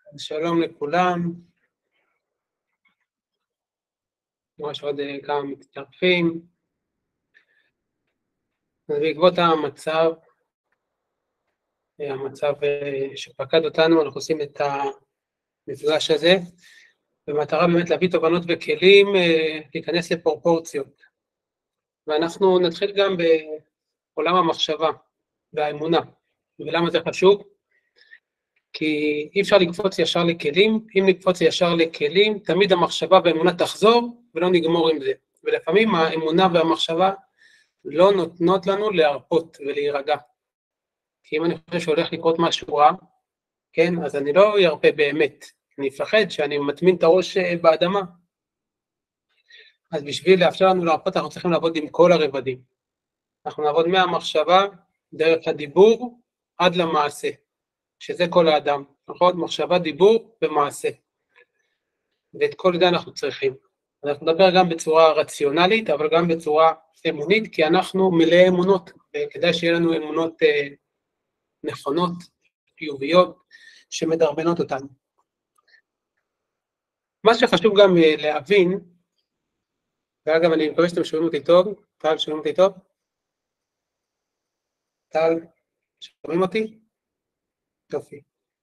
שלום לכולם, יש עוד כמה מצטרפים. בעקבות המצב שפקד אותנו, אנחנו עושים את המפגש הזה, במטרה באמת להביא תובנות וכלים, להיכנס לפרופורציות. ואנחנו נתחיל גם בעולם המחשבה והאמונה. ולמה זה חשוב? כי אי אפשר לקפוץ ישר לכלים, אם נקפוץ ישר לכלים, תמיד המחשבה והאמונה תחזור ולא נגמור עם זה. ולפעמים האמונה והמחשבה לא נותנות לנו להרפות ולהירגע. כי אם אני חושב שהולך לקרות משהו רע, כן, אז אני לא ירפה באמת. אני אפחד שאני מטמין את הראש באדמה. אז בשביל לאפשר לנו להרפות, אנחנו צריכים לעבוד עם כל הרבדים. אנחנו נעבוד מהמחשבה, דרך הדיבור, עד למעשה. שזה כל האדם, נכון? מחשבה, דיבור ומעשה. ואת כל זה אנחנו צריכים. אנחנו נדבר גם בצורה רציונלית, אבל גם בצורה אמונית, כי אנחנו מלאי אמונות, וכדאי שיהיה לנו אמונות נכונות, חיוביות, שמדרבנות אותנו. מה שחשוב גם להבין, ואגב אני מקווה שאתם שומעים אותי טוב, טל, שומעים אותי טוב? טל, שומעים אותי? יופי.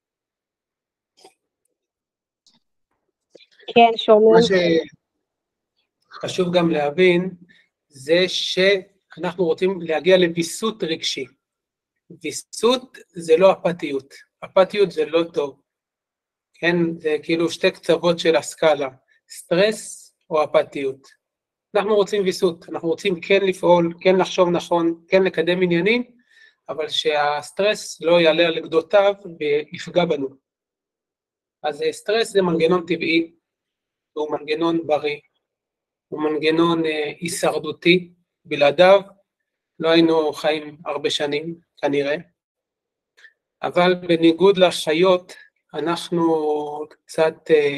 כן, שומעים. מה שחשוב גם להבין, זה שאנחנו רוצים להגיע לביסות רגשי. ביסות זה לא אפתיות. אפתיות זה לא טוב. כן, זה כאילו שתי קצוות של הסקאלה. סטרס או אפתיות. אנחנו רוצים ביסות, אנחנו רוצים כן לפעול, כן לחשוב נכון, כן לקדם עניינים, אבל שהסטרס לא יעלה על גדותיו ויפגע בנו. אז סטרס זה מנגנון טבעי, הוא מנגנון בריא, הוא מנגנון הישרדותי, בלעדיו לא היינו חיים הרבה שנים כנראה, אבל בניגוד לחיות אנחנו קצת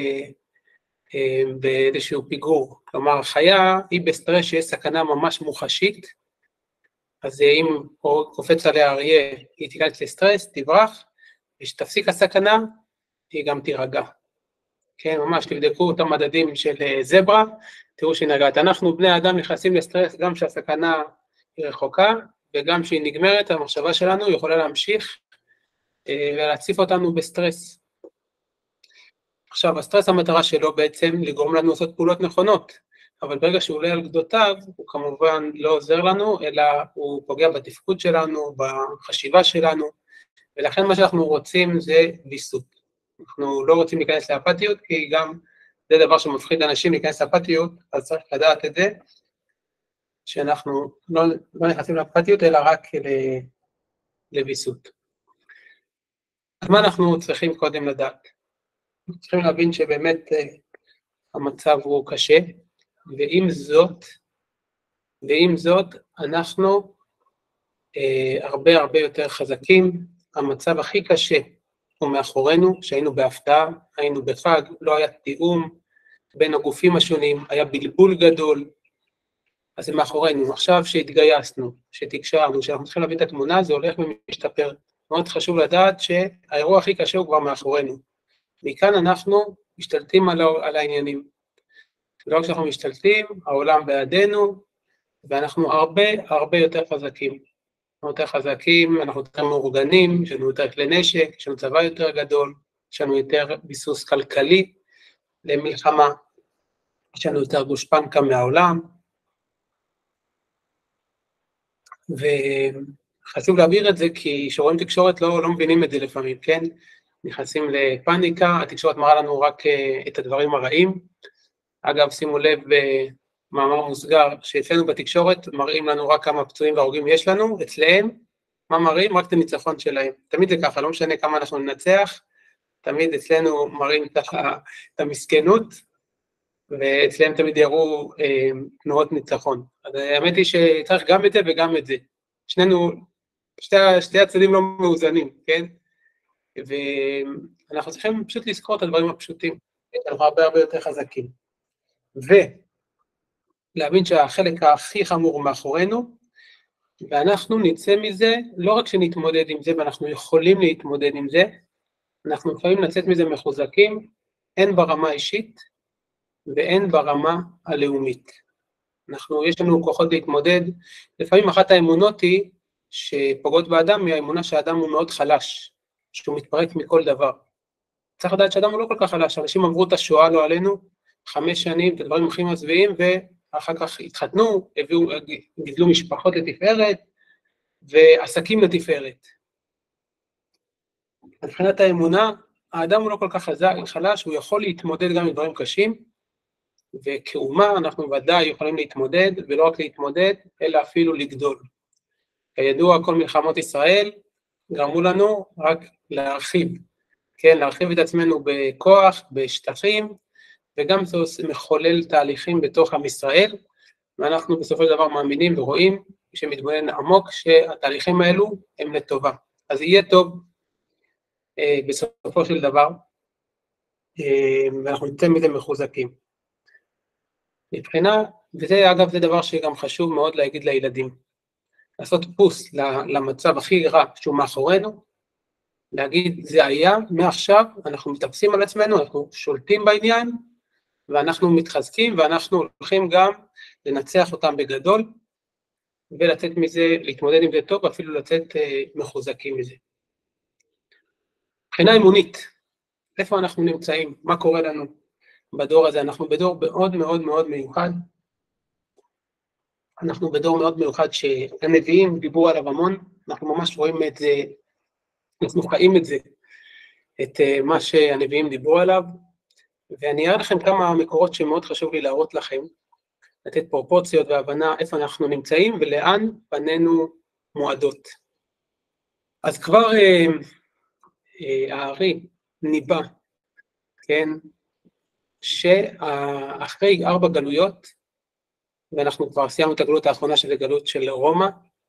באיזשהו פיגור, כלומר חיה היא בסטרס שיש סכנה ממש מוחשית, אז אם קופץ עליה אריה היא תיכנס לסטרס, תברח, ושתפסיק הסכנה היא גם תירגע. כן, ממש תבדקו את המדדים של זברה, תראו שהיא נרגעת. אנחנו בני האדם נכנסים לסטרס גם שהסכנה היא רחוקה, וגם שהיא נגמרת, המחשבה שלנו יכולה להמשיך ולהציף אותנו בסטרס. עכשיו, הסטרס המטרה שלו בעצם לגרום לנו לעשות פעולות נכונות, אבל ברגע שהוא עולה על גדותיו, הוא כמובן לא עוזר לנו, אלא הוא פוגע בתפקוד שלנו, בחשיבה שלנו, ולכן מה שאנחנו רוצים זה ויסות. אנחנו לא רוצים להיכנס לאפתיות, כי גם זה דבר שמפחיד אנשים להיכנס לאפתיות, אז צריך לדעת את זה, שאנחנו לא נכנסים לאפתיות, אלא רק לביסות. אז מה אנחנו צריכים קודם לדעת? אנחנו צריכים להבין שבאמת המצב הוא קשה, ועם זאת אנחנו הרבה יותר חזקים. המצב הכי קשה הוא מאחורינו, שהיינו בהפתעה, היינו בחג, לא היה תיאום בין הגופים השונים, היה בלבול גדול, אז זה מאחורינו. עכשיו שהתגייסנו, שתקשרנו, שאנחנו צריכים להביא את התמונה, זה הולך ומשתפר. מאוד חשוב לדעת שהאירוע הכי קשה הוא כבר מאחורינו. מכאן אנחנו משתלטים על העניינים. לא כשאנחנו משתלטים, העולם בעדנו, ואנחנו הרבה יותר חזקים. אנחנו יותר מאורגנים, יש לנו יותר כלי נשק, יש לנו צבא יותר גדול, יש לנו יותר ביסוס כלכלי למלחמה, יש לנו יותר גושפנקה מהעולם, וחשוב להעביר את זה כי שרואים תקשורת לא מבינים את זה לפעמים, כן? נכנסים לפאניקה, התקשורת מראה לנו רק את הדברים הרעים. אגב, שימו לב במאמר מוסגר, שאצלנו בתקשורת מראים לנו רק כמה פצועים והרוגים יש לנו, אצלהם, מה מראים? רק את הניצחון שלהם. תמיד זה ככה, לא משנה כמה אנחנו ננצח, תמיד אצלנו מראים את המסכנות, ואצלהם תמיד יראו תנועות ניצחון. אז האמת היא שצריך גם את זה וגם את זה. שתי הצדדים לא מאוזנים, כן? ואנחנו צריכים פשוט לזכור את הדברים הפשוטים, אנחנו הרבה יותר חזקים. ולהבין שהחלק הכי חמור מאחורינו, ואנחנו נצא מזה, לא רק שנתמודד עם זה, ואנחנו יכולים להתמודד עם זה, אנחנו יכולים לצאת מזה מחוזקים, הן ברמה האישית והן ברמה הלאומית. יש לנו כוחות להתמודד, לפעמים אחת האמונות היא שפוגעות באדם, היא האמונה שהאדם הוא מאוד חלש, שהוא מתפרק מכל דבר. צריך לדעת שאדם הוא לא כל כך חלש, אנשים עברו את השואה לא עלינו, 5 שנים, את הדברים הכי מזוויעים, ואחר כך התחתנו, גידלו משפחות לתפארת, ועסקים לתפארת. מבחינת האמונה, האדם הוא לא כל כך חלש, הוא יכול להתמודד גם עם דברים קשים, וכאומה אנחנו ודאי יכולים להתמודד, ולא רק להתמודד, אלא אפילו לגדול. כידוע, כל מלחמות ישראל גרמו לנו רק להרחיב, כן, להרחיב את עצמנו בכוח, בשטחים, וגם זה מחולל תהליכים בתוך עם ישראל, ואנחנו בסופו של דבר מאמינים ורואים, שמתבונן עמוק, שהתהליכים האלו הם לטובה. אז יהיה טוב בסופו של דבר, ואנחנו נצא מזה מחוזקים. מבחינה, וזה אגב זה דבר שגם חשוב מאוד להגיד לילדים, לעשות פוס למצב הכי רע שהוא מאחורינו, להגיד זה היה, מעכשיו אנחנו מתאפסים על עצמנו, אנחנו שולטים בעניין, ואנחנו מתחזקים, ואנחנו הולכים גם לנצח אותם בגדול, ולצאת מזה, להתמודד עם זה טוב, אפילו לצאת מחוזקים מזה. מבחינה אמונית, איפה אנחנו נמצאים? מה קורה לנו בדור הזה? אנחנו בדור מאוד מאוד מאוד מיוחד. אנחנו בדור מאוד מיוחד שהנביאים דיברו עליו המון, אנחנו ממש רואים את זה, אנחנו חיים את זה, את מה שהנביאים דיברו עליו, ואני אראה לכם כמה מקורות שמאוד חשוב לי להראות לכם, לתת פרופורציות והבנה איפה אנחנו נמצאים ולאן פנינו מועדות. אז כבר הארי ניבא, כן, שאחרי 4 גלויות, ואנחנו כבר סיימנו את הגלות האחרונה שזה גלות של רומא,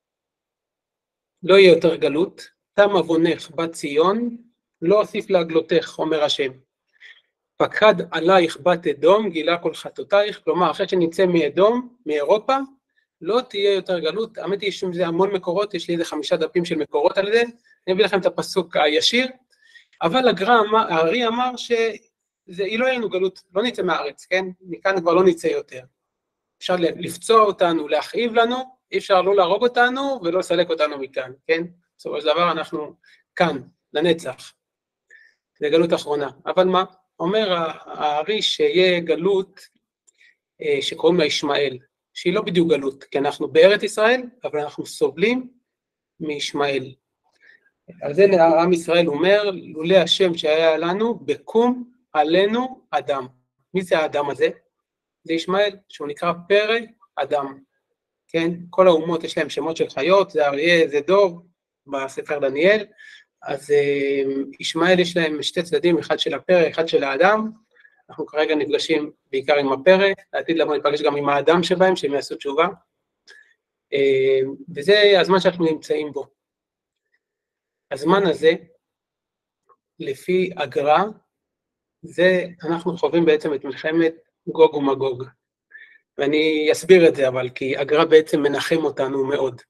לא יהיה יותר גלות, תם עוונך בת ציון, לא אוסיף להגלותך, אומר השם. פקד עלייך בת אדום, גילה כל חטאותייך, כלומר, אחרי שנצא מאדום, מאירופה, לא תהיה יותר גלות. האמת היא שזה המון מקורות, יש לי איזה 5 דפים של מקורות על זה, אני אביא לכם את הפסוק הישיר, אבל הארי אמר שהיא לא יהיה לנו גלות, לא נצא מהארץ, כן? מכאן כבר לא נצא יותר. אפשר לפצוע אותנו, להכאיב לנו, אי אפשר לא להרוג אותנו ולא לסלק אותנו מכאן, כן? בסופו של דבר אנחנו כאן, לנצח. זה גלות אחרונה. אבל מה? אומר הארי שיהיה גלות שקוראים לה ישמעאל, שהיא לא בדיוק גלות, כי אנחנו בארץ ישראל, אבל אנחנו סובלים מישמעאל. על זה עם ישראל אומר, לולא השם שהיה לנו, בקום עלינו אדם. מי זה האדם הזה? זה ישמעאל, שהוא נקרא פרא אדם. כן? כל האומות יש להם שמות של חיות, זה אריה, זה דוב, בספר דניאל, אז ישמעאל יש להם 2 צדדים, אחד של הפרא, אחד של האדם, אנחנו כרגע נפגשים בעיקר עם הפרא, לעתיד לבוא נפגש גם עם האדם שבהם, שהם יעשו תשובה, וזה הזמן שאנחנו נמצאים בו. הזמן הזה, לפי הגר"א, זה אנחנו חווים בעצם את מלחמת גוג ומגוג, ואני אסביר את זה אבל, כי הגר"א בעצם מנחם אותנו מאוד.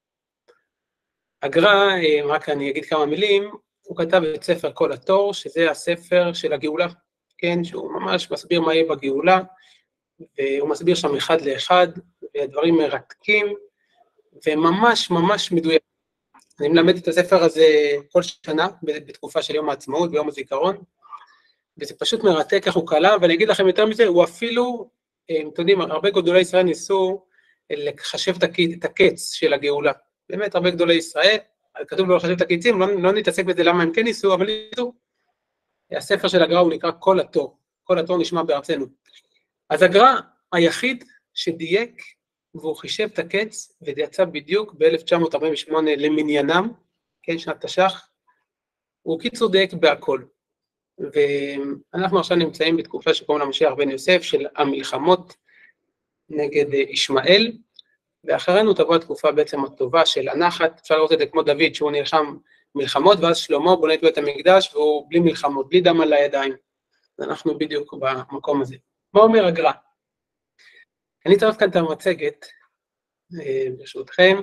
הגר"א, רק אני אגיד כמה מילים, הוא כתב את ספר כל התור, שזה הספר של הגאולה, כן, שהוא ממש מסביר מה יהיה בגאולה, והוא מסביר שם אחד לאחד, והדברים מרתקים, וממש ממש מדויק. אני מלמד את הספר הזה כל שנה, בתקופה של יום העצמאות, ביום הזיכרון, וזה פשוט מרתק איך הוא קלה, ואני אגיד לכם יותר מזה, הוא אפילו, אתם יודעים, הרבה גדולי ישראל ניסו לחשב את הקץ של הגאולה. באמת, הרבה גדולי ישראל, כתוב לא לחשב את הקיצים, לא נתעסק בזה למה הם כן ניסו, אבל ניסו. הספר של הגר"א הוא נקרא כל התור, כל התור נשמע בארצנו. אז הגר"א היחיד שדייק, והוא חישב את הקץ, וזה יצא בדיוק ב-1948 למניינם, כן, שנת תש"ח, הוא קיצור דייק בהכל. ואנחנו עכשיו נמצאים בתקופה שקוראים לה משיח בן יוסף, של המלחמות נגד ישמעאל, ואחרינו תבוא התקופה בעצם הטובה של הנחת, אפשר לראות את זה כמו דוד, שהוא נלחם מלחמות, ואז שלמה בונה את בית המקדש, והוא בלי מלחמות, בלי דם על הידיים. אנחנו בדיוק במקום הזה. מה אומר הגר"א? אני אצרף כאן את המצגת, ברשותכם.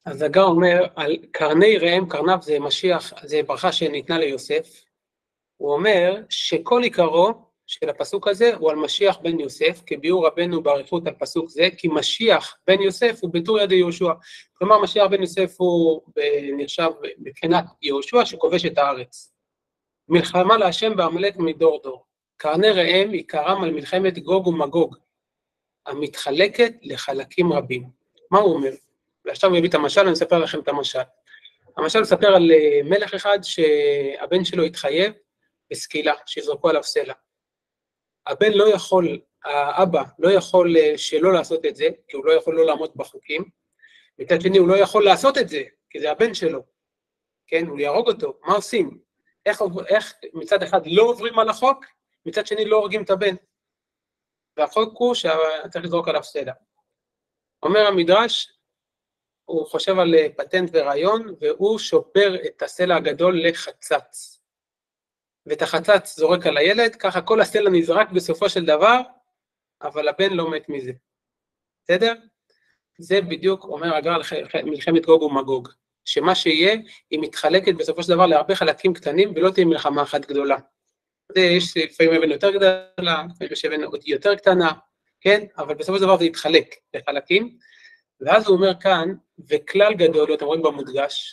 אז הגר אומר, על קרני ראם, קרניו זה משיח, זה ברכה שניתנה ליוסף, הוא אומר שכל עיקרו של הפסוק הזה הוא על משיח בן יוסף, כביאור רבנו באריכות על פסוק זה, כי משיח בן יוסף הוא בתור ידי יהושע, כלומר משיח בן יוסף הוא נחשב מבחינת יהושע שכובש את הארץ. מלחמה להשם בעמלק מדור דור. קרני ראם עיקרם על מלחמת גוג ומגוג, המתחלקת לחלקים רבים. מה הוא אומר? ועכשיו הוא הביא את המשל, אני אספר לכם את המשל. המשל מספר על מלך אחד שהבן שלו התחייב בסקילה, שיזרקו עליו סלע. הבן לא יכול, האבא לא יכול שלא לעשות את זה, כי הוא לא יכול לא לעמוד בחוקים, מצד שני הוא לא יכול לעשות את זה, כי זה הבן שלו, כן, הוא יהרוג אותו, מה עושים? איך מצד אחד לא עוברים על החוק, מצד שני לא הורגים את הבן, והחוק הוא שצריך לזרוק עליו סלע. אומר המדרש, הוא חושב על פטנט ורעיון, והוא שובר את הסלע הגדול לחצץ. ואת החצץ זורק על הילד, ככה כל הסלע נזרק בסופו של דבר, אבל הבן לא מת מזה. בסדר? זה בדיוק אומר הגר על מלחמת גוג ומגוג, שמה שיהיה, היא מתחלקת בסופו של דבר להרבה חלקים קטנים, ולא תהיה מלחמה אחת גדולה. יש לפעמים אבן יותר גדולה, יש אבן יותר קטנה, כן? אבל בסופו של דבר זה יתחלק לחלקים, ואז הוא אומר כאן, וכלל גדול, אתם רואים במודגש,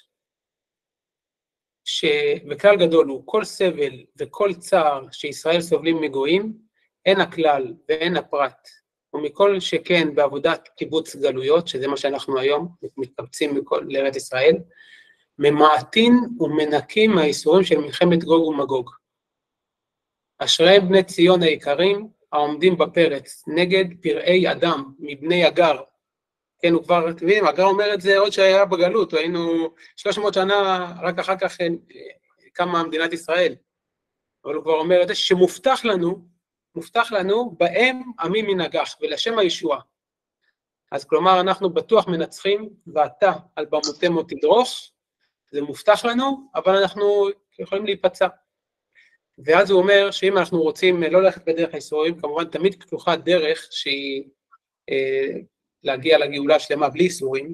וכלל גדול הוא כל סבל וכל צער שישראל סובלים מגויים, אין הכלל ואין הפרט, ומכל שכן בעבודת קיבוץ גלויות, שזה מה שאנחנו היום מתקבצים לארץ ישראל, ממעטין ומנקים מהאיסורים של מלחמת גוג ומגוג. אשריהם בני ציון היקרים, העומדים בפרץ, נגד פראי אדם מבני הגר, כן, הוא כבר, אתם יודעים, הגר אומר את זה עוד שהיה בגלות, היינו 300 שנה, רק אחר כך קמה מדינת ישראל, אבל הוא כבר אומר את זה, שמובטח לנו, בהם עמי מנגח, ולשם הישוע. אז כלומר, אנחנו בטוח מנצחים, ואתה על במותימו תדרוך, זה מובטח לנו, אבל אנחנו יכולים להיפצע. ואז הוא אומר, שאם אנחנו רוצים לא ללכת בדרך האיסורים, כמובן תמיד פתוחה דרך שהיא, להגיע לגאולה שלמה בלי איסורים,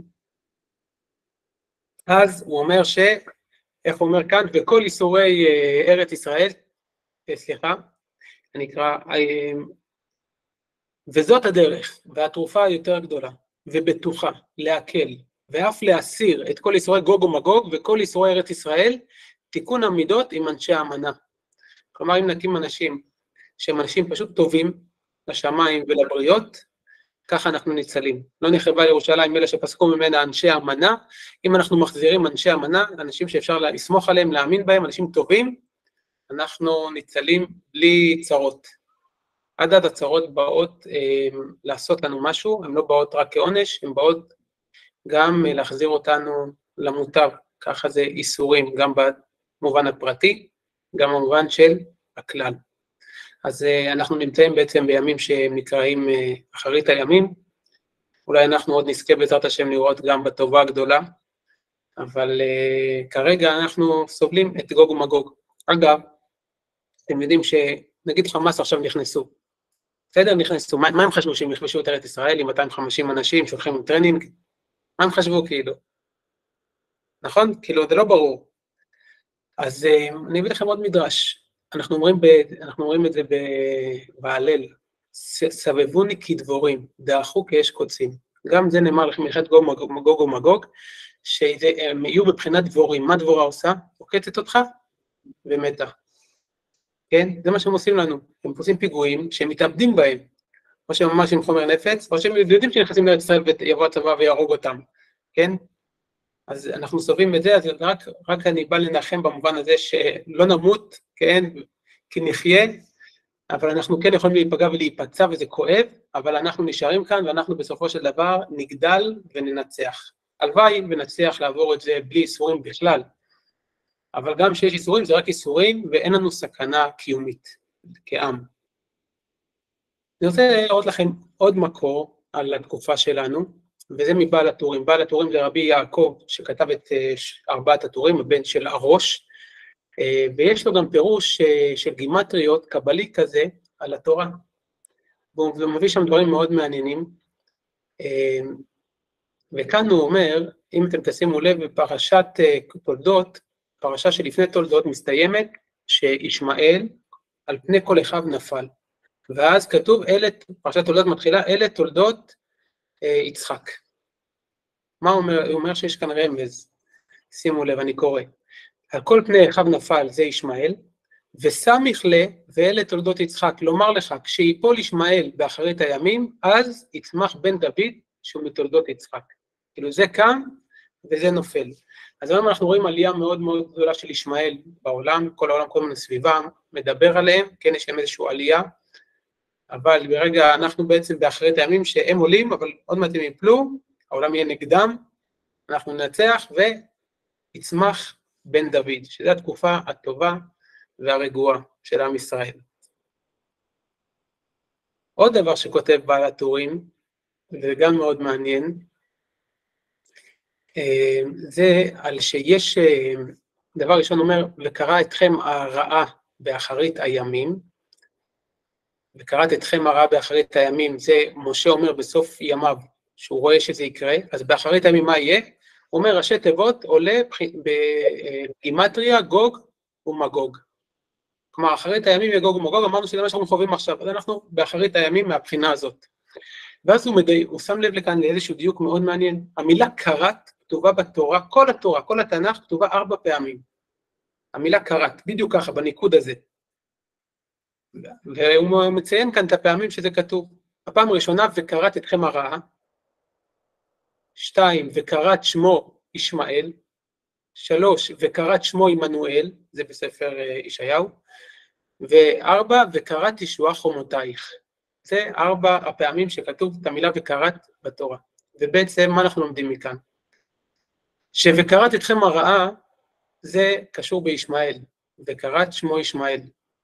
אז הוא אומר איך הוא אומר כאן, וכל איסורי ארץ ישראל, סליחה, אני אקרא, וזאת הדרך, והתרופה היותר גדולה, ובטוחה, להקל, ואף להסיר את כל איסורי גוג ומגוג, וכל איסורי ארץ ישראל, תיקון המידות עם אנשי האמנה. כלומר, אם נקים אנשים, שהם אנשים פשוט טובים, לשמיים ולבריות, ככה אנחנו ניצלים. לא נחרבה לירושלים אלה שפסקו ממנה אנשי אמנה, אם אנחנו מחזירים אנשי אמנה, אנשים שאפשר לסמוך עליהם, להאמין בהם, אנשים טובים, אנחנו ניצלים בלי צרות. עד הצרות באות לעשות לנו משהו, הן לא באות רק כעונש, הן באות גם להחזיר אותנו למוטב, ככה זה איסורים, גם במובן הפרטי, גם במובן של הכלל. אז אנחנו נמצאים בעצם בימים שנקראים אחרית הימים, אולי אנחנו עוד נזכה בעזרת השם לראות גם בטובה הגדולה, אבל כרגע אנחנו סובלים את גוג ומגוג. אגב, אתם יודעים שנגיד חמאס עכשיו נכנסו, בסדר? נכנסו, מה הם חשבו שהם יכבשו את ארץ ישראל עם 250 אנשים שהולכים עם טרנינג? מה הם חשבו כאילו? נכון? כאילו זה לא ברור. אז אני אביא לכם עוד מדרש. אנחנו אומרים את זה בהלל, סבבוני כדבורים, דעכו כאש קוצים. גם זה נאמר לכם מלחמת גוג ומגוג, שהם יהיו מבחינת דבורים. מה דבורה עושה? עוקצת אותך ומתה. כן? זה מה שהם עושים לנו. הם עושים פיגועים שהם מתאבדים בהם. או שהם ממש עם חומר נפץ, או שהם יודעים שנכנסים לארץ ישראל ויבוא הצבא ויהרוג אותם. כן? אז אנחנו סובבים את זה, אז רק אני בא לנחם במובן הזה שלא נמות, כן, כי נחיה, אבל אנחנו כן יכולים להיפגע ולהיפצע וזה כואב, אבל אנחנו נשארים כאן ואנחנו בסופו של דבר נגדל וננצח. הלוואי ונצליח לעבור את זה בלי איסורים בכלל, אבל גם שיש איסורים זה רק איסורים ואין לנו סכנה קיומית כעם. אני רוצה להראות לכם עוד מקור על התקופה שלנו, וזה מבעל הטורים. בעל הטורים זה רבי יעקב, שכתב את 4 הטורים, הבן של הראש, ויש לו גם פירוש של גימטריות, קבלי כזה, על התורה, והוא מביא שם דברים מאוד מעניינים, וכאן הוא אומר, אם אתם תשימו לב, בפרשת תולדות, פרשה שלפני תולדות מסתיימת, שישמעאל על פני כל אחיו נפל. ואז כתוב, פרשת תולדות מתחילה, אלה תולדות יצחק. מה הוא אומר? הוא אומר שיש כאן רמז. שימו לב, אני קורא. על כל פני אחיו נפל זה ישמעאל, וסמיך לה, ואלה תולדות יצחק. לומר לך, כשיפול ישמעאל באחרית הימים, אז יצמח בן דוד שהוא מתולדות יצחק. כאילו זה קם וזה נופל. אז היום אנחנו רואים עלייה מאוד מאוד גדולה של ישמעאל בעולם, כל העולם כל מיני סביבה, מדבר עליהם, כן יש להם איזושהי עלייה, אבל ברגע אנחנו בעצם באחרית הימים שהם עולים, אבל עוד מעט הם יפלו, העולם יהיה נגדם, אנחנו ננצח ויצמח בן דוד, שזו התקופה הטובה והרגועה של עם ישראל. עוד דבר שכותב בעל הטורים, וגם מאוד מעניין, זה על שיש, דבר ראשון אומר, וקרא אתכם הרעה באחרית הימים, וקראת אתכם הרעה באחרית הימים, זה משה אומר בסוף ימיו, שהוא רואה שזה יקרה, אז באחרית הימים מה יהיה? הוא אומר, ראשי תיבות עולה בגימטריה גוג ומגוג. כלומר, אחרית הימים יגוג ומגוג, אמרנו שזה מה שאנחנו חווים עכשיו, אז אנחנו באחרית הימים מהבחינה הזאת. ואז הוא שם לב לכאן לאיזשהו דיוק מאוד מעניין, המילה קראת כתובה בתורה, כל התורה, כל התנ"ך כתובה 4 פעמים. המילה קראת, בדיוק ככה, בניקוד הזה. והוא מציין כאן את הפעמים שזה כתוב. הפעם הראשונה, וקראת אתכם הרעה. 2, וקראת שמו ישמעאל. 3, וקראת שמו עמנואל, זה בספר ישעיהו. ו4, וקראת ישועה חומותייך. זה 4 הפעמים שכתוב את המילה וקראת בתורה. ובעצם מה אנחנו לומדים מכאן? שווקראת אתכם הרעה, זה קשור בישמעאל, וקראת שמו ישמעאל.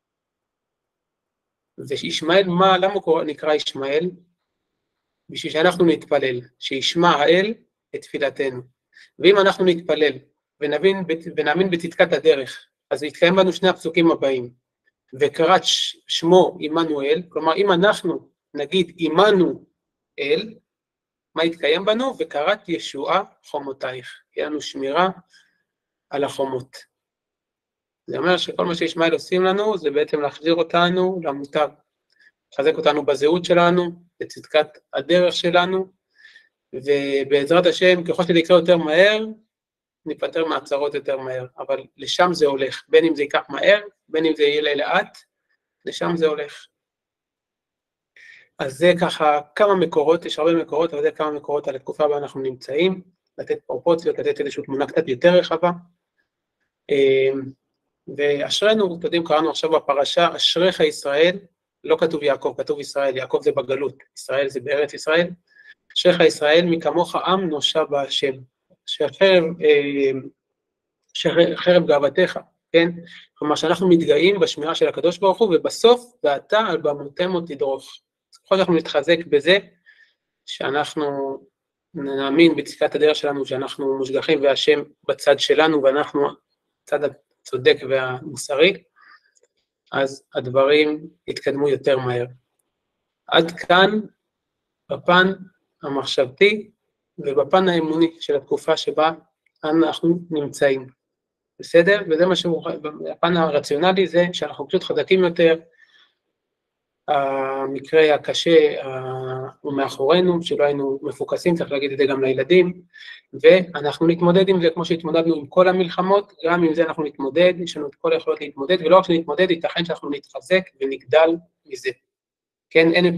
וישמעאל, למה הוא נקרא ישמעאל? בשביל שאנחנו נתפלל, שישמע האל את תפילתנו. ואם אנחנו נתפלל ונאמין בצדקת הדרך, אז יתקיים בנו 2 הפסוקים הבאים. וקראת שמו עמנואל, כלומר אם אנחנו נגיד עמנו אל, מה יתקיים בנו? וקראת ישועה חומותייך, יהיה לנו שמירה על החומות. זה אומר שכל מה שישמעאל עושים לנו, זה בעצם להחזיר אותנו למוטב, לחזק אותנו בזהות שלנו, בצדקת הדרך שלנו, ובעזרת השם, ככל שזה יקרה יותר מהר, ניפטר מהצרות יותר מהר, אבל לשם זה הולך, בין אם זה ייקח מהר, בין אם זה יהיה לאט, לשם זה הולך. אז זה ככה כמה מקורות, יש הרבה מקורות, אבל זה כמה מקורות על התקופה בה אנחנו נמצאים, לתת פרופורציות, לתת איזושהי תמונה קצת יותר רחבה. ואשרנו, אתם יודעים, קראנו עכשיו בפרשה, אשריך ישראל, לא כתוב יעקב, כתוב ישראל, יעקב זה בגלות, ישראל זה בארץ ישראל, אשריך ישראל, מכמוך עם נושע בהשם, שחרב גאוותך, כן? כלומר שאנחנו מתגאים בשמירה של הקדוש ברוך הוא, ובסוף, ואתה על במותימו תדרוך. ככל שאנחנו נתחזק בזה, שאנחנו נאמין בצדקת הדרך שלנו, שאנחנו מושגחים והשם בצד שלנו, ואנחנו בצד הצודק והמוסרי, אז הדברים יתקדמו יותר מהר. עד כאן, בפן המחשבתי, ובפן האמוני של התקופה שבה אנחנו נמצאים. בסדר? וזה מה הפן הרציונלי זה שאנחנו פשוט חזקים יותר, המקרה הקשה הוא מאחורינו, שלא היינו מפוקסים, צריך להגיד את זה גם לילדים, ואנחנו נתמודד עם זה כמו שהתמודדנו עם כל המלחמות, גם עם זה אנחנו נתמודד, יש לנו את כל היכולות להתמודד, ולא רק שנתמודד, ייתכן שאנחנו נתחזק ונגדל מזה. כן, אין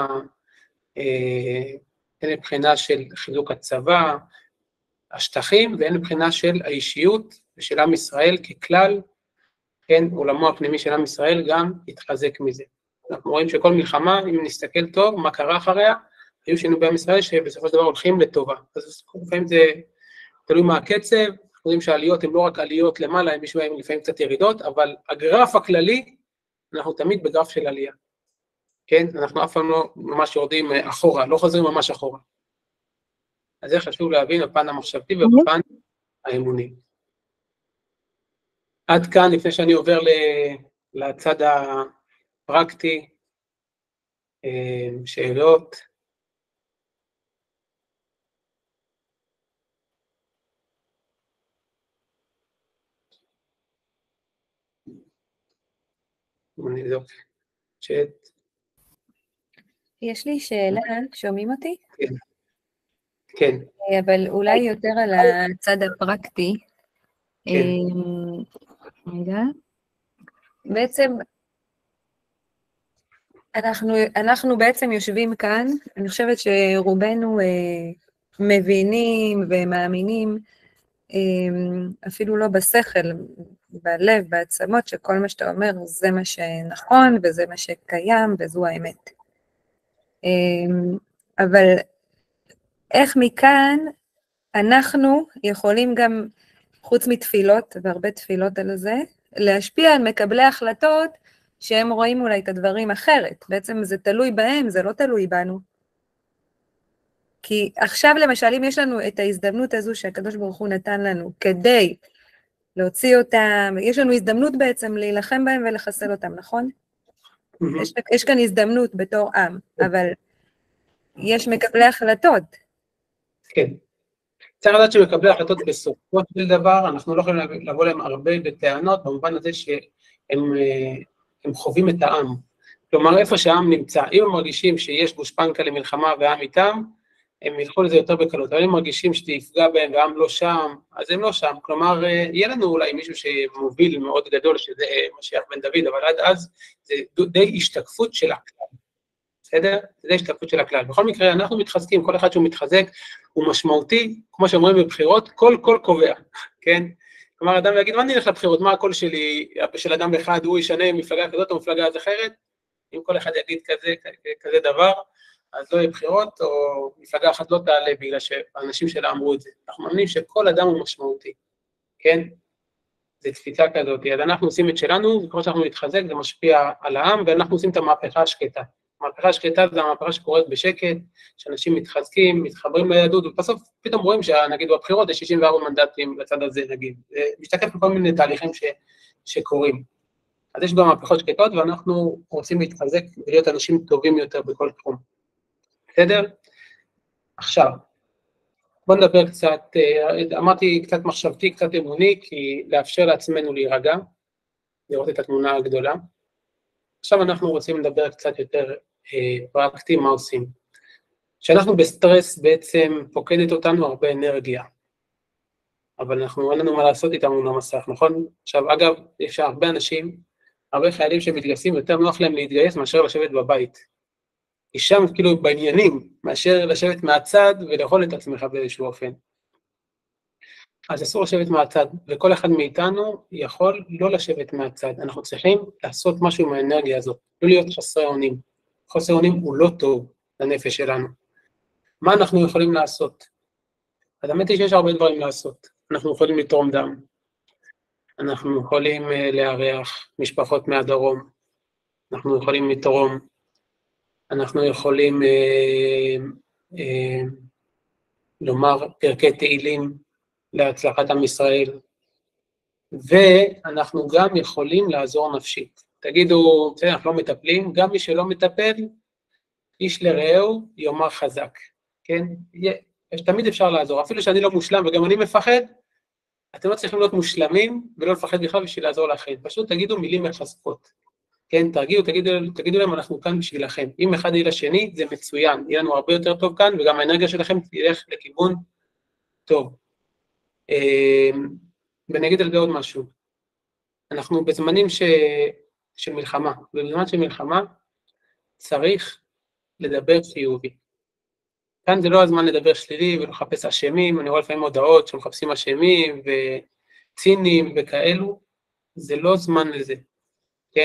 מבחינה של חיזוק הצבא, השטחים, ואין מבחינה של האישיות ושל עם ישראל ככלל, כן, עולמו הפנימי של עם ישראל גם יתחזק מזה. אנחנו רואים שכל מלחמה, אם נסתכל טוב, מה קרה אחריה, היו שינויים בעם ישראל שבסופו של דבר הולכים לטובה. אז לפעמים זה תלוי מה הקצב, אנחנו יודעים שהעליות הן לא רק עליות למעלה, הם משמעים לפעמים קצת ירידות, אבל הגרף הכללי, אנחנו תמיד בגרף של עלייה. כן? אנחנו אף פעם לא ממש יורדים אחורה, לא חוזרים ממש אחורה. אז זה חשוב להבין בפן המחשבתי ובפן האמוני. עד כאן, לפני שאני עובר לצד הפרקטי, שאלות. אני אבדוק. צ'אט. יש לי שאלה, שומעים אותי? כן. כן. אבל אולי יותר על הצד הפרקטי. כן. רגע. בעצם, אנחנו בעצם יושבים כאן, אני חושבת שרובנו מבינים ומאמינים, אפילו לא בשכל, בלב, בעצמות, שכל מה שאתה אומר זה מה שנכון וזה מה שקיים וזו האמת. אבל איך מכאן אנחנו יכולים גם, חוץ מתפילות, והרבה תפילות על זה, להשפיע על מקבלי החלטות שהם רואים אולי את הדברים אחרת. בעצם זה תלוי בהם, זה לא תלוי בנו. כי עכשיו למשל, אם יש לנו את ההזדמנות הזו שהקדוש ברוך הוא נתן לנו, כדי להוציא אותם, יש לנו הזדמנות בעצם להילחם בהם ולחסל אותם, נכון? יש כאן הזדמנות בתור עם, אבל יש מקבלי החלטות. כן. צריך לדעת שמקבלי החלטות בסופו של דבר, אנחנו לא יכולים לבוא להם הרבה בטענות, במובן הזה שהם חווים את העם. כלומר, איפה שהעם נמצא, אם הם מרגישים שיש גושפנקה למלחמה והעם איתם, הם ילכו לזה יותר בקלות, אבל אם מרגישים שתפגע בהם והעם לא שם, אז הם לא שם. כלומר, יהיה לנו אולי מישהו שמוביל מאוד גדול, שזה משיח בן דוד, אבל עד אז זה די השתקפות של הכלל. בסדר? זה השתקפות של הכלל. בכל מקרה, אנחנו מתחזקים, כל אחד שהוא מתחזק, הוא משמעותי, כמו שאומרים בבחירות, כל קובע, כן? כלומר, אדם יגיד, מה נלך לבחירות? מה הקול שלי, של אדם אחד, הוא ישנה מפלגה כזאת או מפלגה אחרת? אם כל אחד יגיד כזה דבר, אז לא יהיה בחירות, או מפלגה אחת לא תעלה, בגלל שהאנשים שלה אמרו את זה. אנחנו מאמינים שכל אדם הוא משמעותי, כן? זה תפיסה כזאת. אז אנחנו עושים את שלנו, וכמו שאנחנו מתחזק, זה משפיע על העם, ואנחנו עושים את המהפכה השקטה. המהפכה השקטה זה המהפכה שקורית בשקט, שאנשים מתחזקים, מתחברים ליהדות, ובסוף פתאום רואים שנגיד בבחירות יש 64 מנדטים לצד הזה, נגיד. זה משתקף בכל מיני תהליכים שקורים. אז יש גם מהפכות שקטות, ואנחנו רוצים להתחזק ולהיות אנשים טובים יותר בכל תחום. בסדר? עכשיו, בואו נדבר קצת, אמרתי קצת מחשבתי, קצת אמוני, כי לאפשר לעצמנו להירגע, לראות את התמונה הגדולה. עכשיו אנחנו רוצים לדבר קצת יותר פרקטי, מה עושים. כשאנחנו בסטרס בעצם פוקדת אותנו הרבה אנרגיה, אבל אין לנו מה לעשות איתם מול המסך, נכון? עכשיו, אגב, יש הרבה אנשים, הרבה חיילים שמתגייסים, יותר נוח להם להתגייס מאשר לשבת בבית. יש שם כאילו בעניינים, מאשר לשבת מהצד ולאכול את עצמך באיזשהו אופן. אז אסור לשבת מהצד, וכל אחד מאיתנו יכול לא לשבת מהצד. אנחנו צריכים לעשות משהו עם האנרגיה הזאת, לא להיות חסרי אונים. חסרי אונים הוא לא טוב לנפש שלנו. מה אנחנו יכולים לעשות? אז האמת היא שיש הרבה דברים לעשות. אנחנו יכולים לתרום דם, אנחנו יכולים לארח משפחות מהדרום, אנחנו יכולים לתרום, אנחנו יכולים לומר פרקי תהילים להצלחת עם ישראל, ואנחנו גם יכולים לעזור נפשית. תגידו, אנחנו לא מטפלים, גם מי שלא מטפל, איש לרעהו יאמר חזק, כן? תמיד אפשר לעזור, אפילו שאני לא מושלם וגם אני מפחד, אתם לא צריכים להיות מושלמים ולא לפחד בכלל בשביל לעזור לכם, פשוט תגידו מילים מחזקות, כן? תגידו להם, אנחנו כאן בשבילכם, אם אחד יהיה לשני, זה מצוין, יהיה לנו הרבה יותר טוב כאן, וגם האנרגיה שלכם תלך לכיוון טוב. ואני אגיד על זה עוד משהו, אנחנו בזמנים של מלחמה, ובזמן של מלחמה צריך לדבר חיובי. כאן זה לא הזמן לדבר שלילי ולחפש אשמים, אני רואה לפעמים הודעות שמחפשים אשמים וצינים וכאלו, זה לא זמן לזה, כן?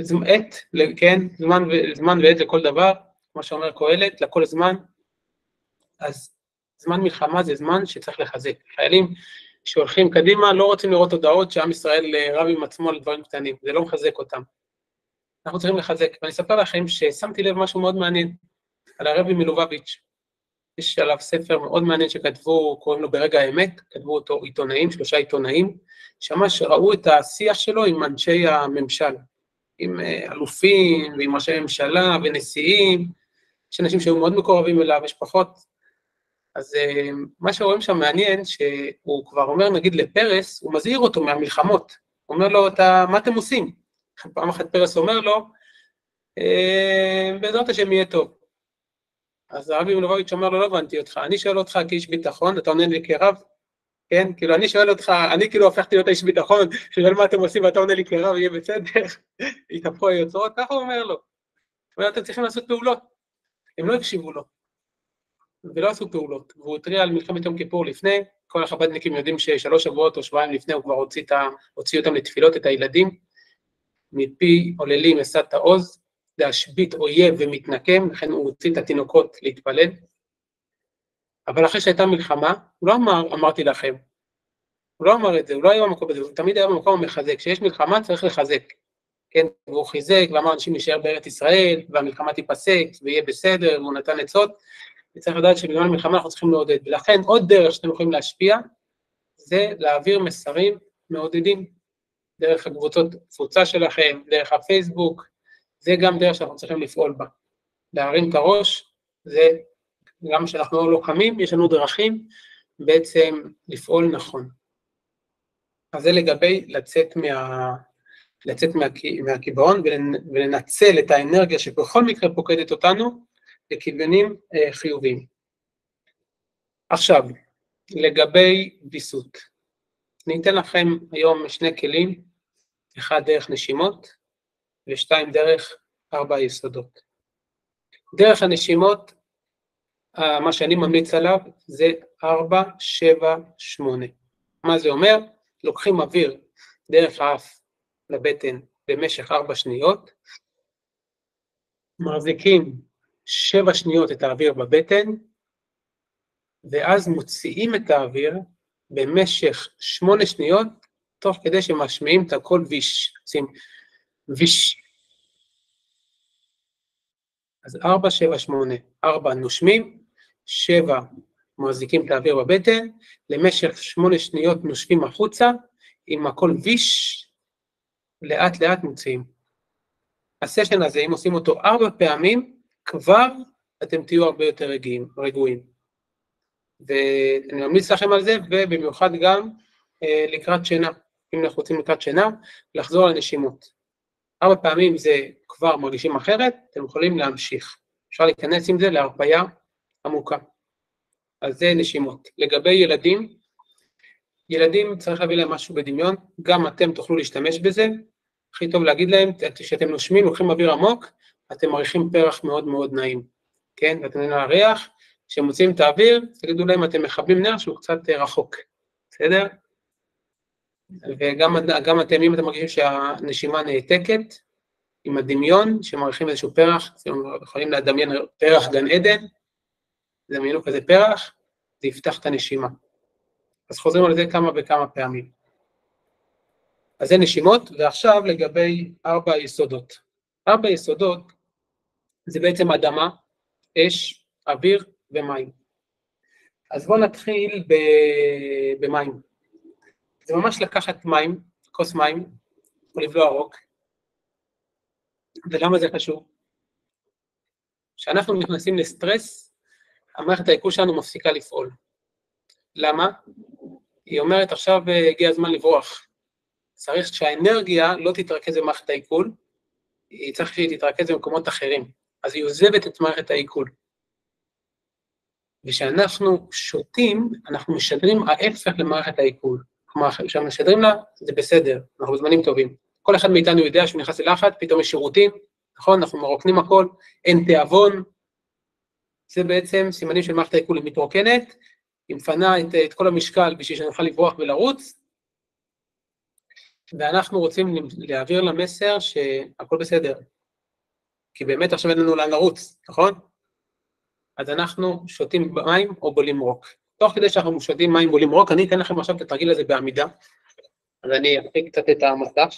זמן ועת לכל דבר, כמו שאומר קהלת, לכל זמן, אז זמן מלחמה זה זמן שצריך לחזק. חיילים שהולכים קדימה לא רוצים לראות הודעות שעם ישראל רב עם עצמו על דברים קטנים, זה לא מחזק אותם. אנחנו צריכים לחזק, ואני אספר לכם ששמתי לב משהו מאוד מעניין, על הרבי מלובביץ', יש עליו ספר מאוד מעניין שכתבו, קוראים לו ברגע האמת, כתבו אותו עיתונאים, 3 עיתונאים, שממש ראו את השיח שלו עם אנשי הממשל, עם אלופים ועם ראשי ממשלה ונשיאים, יש אנשים שהיו מאוד מקורבים אליו, יש פחות, אז מה שרואים שם מעניין, שהוא כבר אומר נגיד לפרס, הוא מזהיר אותו מהמלחמות, הוא אומר לו, מה אתם עושים? פעם אחת פרס אומר לו, בעזרת השם יהיה טוב. אז הרבי מלובביץ' אומר לו, לא הבנתי אותך, אני שואל אותך כאיש ביטחון, אתה עונה לי כרב? כן, כאילו אני שואל אותך, אני כאילו הפכתי להיות איש ביטחון, שואל מה אתם עושים ואתה עונה לי כרב, יהיה בסדר, יתהפכו היוצרות, ככה הוא אומר לו. אתם צריכים לעשות פעולות, הם לא הקשיבו לו, ולא עשו פעולות, והוא התריע על מלחמת יום כיפור לפני, כל החב"דניקים יודעים ש3 שבועות או שבועיים לפני הוא כבר הוציא אותם לתפילות את הילדים, מפי עוללים אשאת העוז, להשבית אויב ומתנקם, לכן הוא הוציא את התינוקות להתפלל, אבל אחרי שהייתה מלחמה, הוא לא אמרתי לכם, הוא לא אמר את זה, הוא לא היה במקום הזה, הוא תמיד היה במקום המחזק, כשיש מלחמה צריך לחזק, כן, והוא חיזק ואמר אנשים להישאר בארץ ישראל, והמלחמה תיפסק ויהיה בסדר, והוא נתן עצות, וצריך לדעת שבזמן המלחמה אנחנו צריכים לעודד, ולכן עוד דרך שאתם יכולים להשפיע, זה להעביר מסרים מעודדים, דרך הקבוצות תפוצה שלכם, דרך הפייסבוק, זה גם דרך שאנחנו צריכים לפעול בה, להרים את הראש, זה גם שאנחנו לא לוחמים, יש לנו דרכים בעצם לפעול נכון. אז זה לגבי לצאת מהקיבעון ולנצל את האנרגיה שבכל מקרה פוקדת אותנו לכיוונים חיוביים. עכשיו, לגבי ויסות, אני אתן לכם היום 2 כלים, 1 דרך נשימות ו2 דרך 4 יסודות. דרך הנשימות, מה שאני ממליץ עליו זה 4-7-8. מה זה אומר? לוקחים אוויר דרך האף לבטן במשך 4 שניות, מחזיקים 7 שניות את האוויר בבטן, ואז מוציאים את האוויר במשך 8 שניות, תוך כדי שמשמיעים את הכל ויש, עושים ויש. אז 4-7-8, 4 נושמים, 7 מחזיקים את האוויר בבטן, למשך 8 שניות נושבים החוצה, עם הכל ויש, לאט לאט מוציאים. הסשן הזה, אם עושים אותו 4 פעמים, כבר אתם תהיו הרבה יותר רגועים. ואני ממליץ לכם על זה, ובמיוחד גם לקראת שינה. אם אנחנו רוצים לקראת שינה, לחזור לנשימות. 4 פעמים זה כבר מרגישים אחרת, אתם יכולים להמשיך. אפשר להיכנס עם זה להרפיה עמוקה. אז זה נשימות. לגבי ילדים צריך להביא להם משהו בדמיון, גם אתם תוכלו להשתמש בזה, הכי טוב להגיד להם, שאתם נושמים, לוקחים אוויר עמוק, אתם מריחים פרח מאוד מאוד נעים, כן? ואתם נהנים להריח, כשהם מוציאים את האוויר, תגידו להם, אתם מכבים נר שהוא קצת רחוק, בסדר? וגם אתם, אם אתם מרגישים שהנשימה נעתקת, עם הדמיון, שמריחים איזשהו פרח, אתם יכולים לדמיין פרח גן עדן, דמיינו כזה פרח, זה יפתח את הנשימה. אז חוזרים על זה כמה וכמה פעמים. אז זה נשימות, ועכשיו לגבי 4 יסודות. 4 יסודות זה בעצם אדמה, אש, אוויר ומים. אז בואו נתחיל במים. זה ממש לקחת מים, כוס מים, או לבלוע רוק. ולמה זה חשוב? כשאנחנו נכנסים לסטרס, המערכת העיכול שלנו מפסיקה לפעול. למה? היא אומרת עכשיו הגיע הזמן לברוח. צריך שהאנרגיה לא תתרכז במערכת העיכול, היא צריך שהיא תתרכז במקומות אחרים. אז היא עוזבת את מערכת העיכול. ושאנחנו שותים, אנחנו משדרים ההפך למערכת העיכול. כלומר, כשאנחנו משדרים לה, זה בסדר, אנחנו בזמנים טובים. כל אחד מאיתנו יודע שהוא נכנס ללחץ, פתאום יש שירותים, נכון? אנחנו מרוקנים הכל, אין תיאבון. זה בעצם סימנים של מערכת העיכול, היא מתרוקנת, היא מפנה את כל המשקל בשביל שנוכל לברוח ולרוץ, ואנחנו רוצים להעביר למסר שהכל בסדר, כי באמת עכשיו אין לנו לאן לרוץ, נכון? אז אנחנו שותים מים או בולים רוק. תוך כדי שאנחנו שותים מים בולים רוק, אני אתן לכם עכשיו את התרגיל הזה בעמידה, אז אני אפריק קצת את המסך.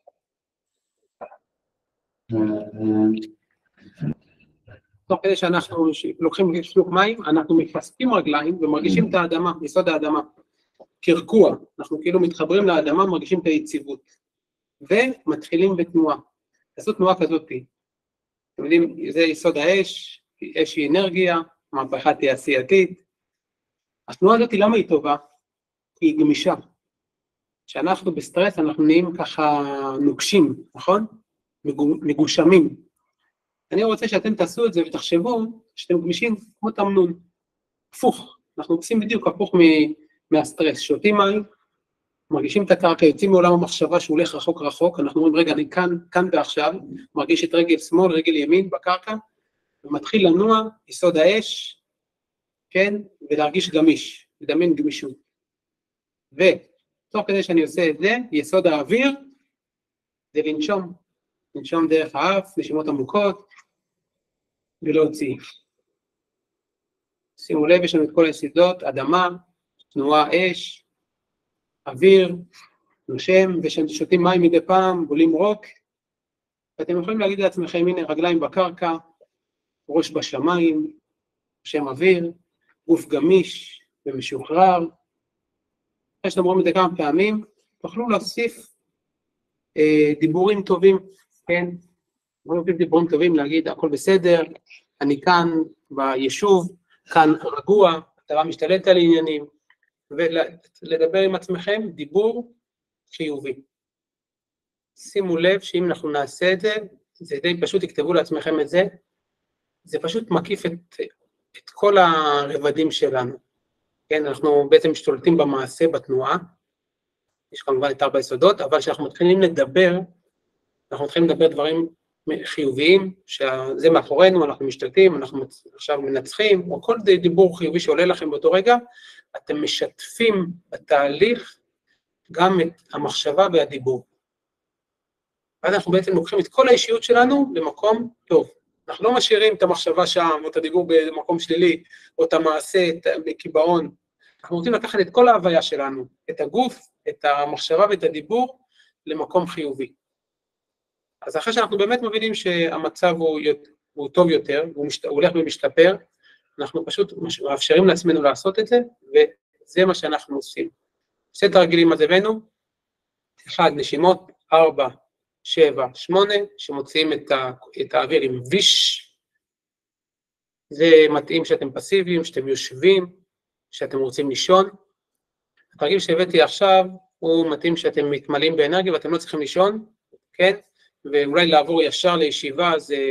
תוך כדי שאנחנו לוקחים שלוק מים, אנחנו מפסקים רגליים ומרגישים את האדמה, יסוד האדמה, קרקוע, אנחנו כאילו מתחברים לאדמה, מרגישים את היציבות, ומתחילים בתנועה, תעשו תנועה כזאת, אתם יודעים, זה יסוד האש, אש היא אנרגיה, מהפכה תעשייתית, התנועה הזאת למה היא טובה? כי היא גמישה, כשאנחנו בסטרס אנחנו נהיים ככה נוקשים, נכון? מגושמים. אני רוצה שאתם תעשו את זה ותחשבו שאתם גמישים כמו תמנון, הפוך, אנחנו עושים בדיוק הפוך מהסטרס, שותים מים, מרגישים את הקרקע, יוצאים מעולם המחשבה שהוא הולך רחוק רחוק, אנחנו אומרים רגע אני כאן ועכשיו, מרגיש את רגל שמאל, רגל ימין בקרקע, ומתחיל לנוע, יסוד האש, כן, ולהרגיש גמיש, לדמיין גמישות. ותוך כדי שאני עושה את זה, יסוד האוויר, זה לנשום דרך האף, נשימות עמוקות, ולהוציא. שימו לב, יש לנו את כל היסודות, אדמה, תנועה אש, אוויר, נושם, ושותים מים מדי פעם, בולים רוק, ואתם יכולים להגיד לעצמכם, הנה רגליים בקרקע, ראש בשמיים, נושם אוויר, גוף גמיש ומשוחרר. אחרי שאתם רואים את זה כמה פעמים, תוכלו להוסיף דיבורים טובים, כן? דיבורים טובים, להגיד הכל בסדר, אני כאן ביישוב, כאן רגוע, אתה משתלט על עניינים, ולדבר עם עצמכם דיבור חיובי. שימו לב שאם אנחנו נעשה את זה, זה די פשוט, תכתבו לעצמכם את זה, זה פשוט מקיף את כל הרבדים שלנו. כן, אנחנו בעצם משתולטים במעשה, בתנועה, יש כמובן את 4 יסודות, אבל כשאנחנו מתחילים לדבר, אנחנו מתחילים לדבר דברים חיוביים, שזה מאחורינו, אנחנו משתלטים, אנחנו עכשיו מנצחים, או כל דיבור חיובי שעולה לכם באותו רגע, אתם משתפים בתהליך גם את המחשבה והדיבור. אז אנחנו בעצם לוקחים את כל האישיות שלנו למקום טוב. אנחנו לא משאירים את המחשבה שם, או את הדיבור במקום שלילי, או את המעשה, בקיבעון. אנחנו רוצים לקחת את כל ההוויה שלנו, את הגוף, את המחשבה ואת הדיבור, למקום חיובי. אז אחרי שאנחנו באמת מבינים שהמצב הוא טוב יותר, הוא הולך ומשתפר, אנחנו פשוט מאפשרים לעצמנו לעשות את זה, וזה מה שאנחנו עושים. עושה את הרגילים הזה בינו, 1, נשימות, 4, 7, 8, שמוציאים את האוויר עם ויש, זה מתאים שאתם פסיביים, שאתם יושבים, שאתם רוצים לישון. התרגיל שהבאתי עכשיו, הוא מתאים שאתם מתמלאים באנרגיה ואתם לא צריכים לישון, כן? ואולי לעבור ישר לישיבה,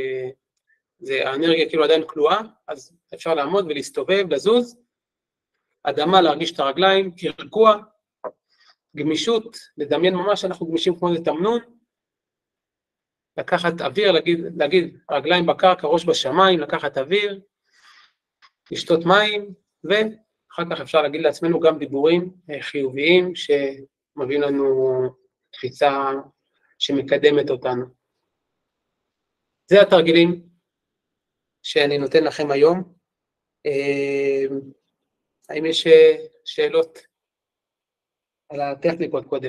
זה האנרגיה כאילו עדיין כלואה, אז אפשר לעמוד ולהסתובב, לזוז, אדמה להרגיש את הרגליים, קרקוע, גמישות, לדמיין ממש שאנחנו גמישים כמו זה תמנון, לקחת אוויר, להגיד רגליים בקרקע, ראש בשמיים, לקחת אוויר, לשתות מים, ואחר כך אפשר להגיד לעצמנו גם דיבורים חיוביים שמביאים לנו תפיסה שמקדמת אותנו. זה התרגילים שאני נותן לכם היום. האם יש שאלות על הטכניקות קודם?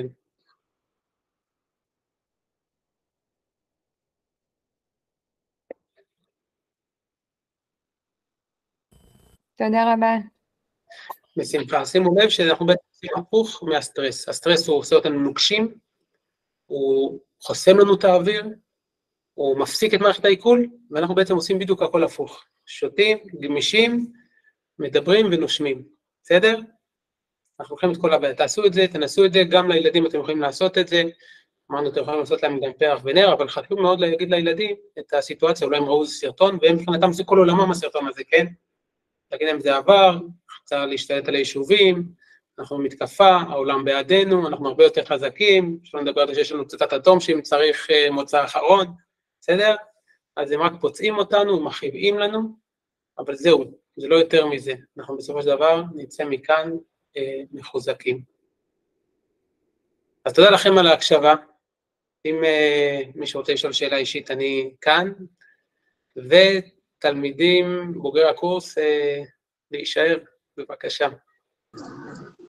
תודה רבה. בשמחה. שימו לב שאנחנו בעצם עושים הפוך מהסטרס. הסטרס הוא עושה אותנו נוקשים, הוא חוסם לנו את האוויר, הוא מפסיק את מערכת העיכול, ואנחנו בעצם עושים בדיוק הכל הפוך. שותים, גמישים, מדברים ונושמים. בסדר? אנחנו יכולים את כל הבעיה. תעשו את זה, תנסו את זה, גם לילדים אתם יכולים לעשות את זה. אמרנו, אתם יכולים לעשות להם גם פרח ונר, אבל חשוב מאוד להגיד לילדים את הסיטואציה, אולי הם ראו סרטון, והם מבחינתם זה כל עולמם הסרטון הזה, כן? להגיד להם זה עבר, צריך להשתלט על היישובים, אנחנו מתקפה, העולם בעדינו, אנחנו הרבה יותר חזקים, שלא נדבר על זה שיש לנו פצצת אטום שאם צריך מוצא אחרון, בסדר? אז הם רק פוצעים אותנו, מכאיבים לנו, אבל זהו, זה לא יותר מזה. אנחנו בסופו של דבר נצא מכאן מחוזקים. אז תודה לכם על ההקשבה. אם מישהו רוצה לשאול שאלה אישית, אני כאן, ותלמידים, בוגרי הקורס, להישאר, בבקשה.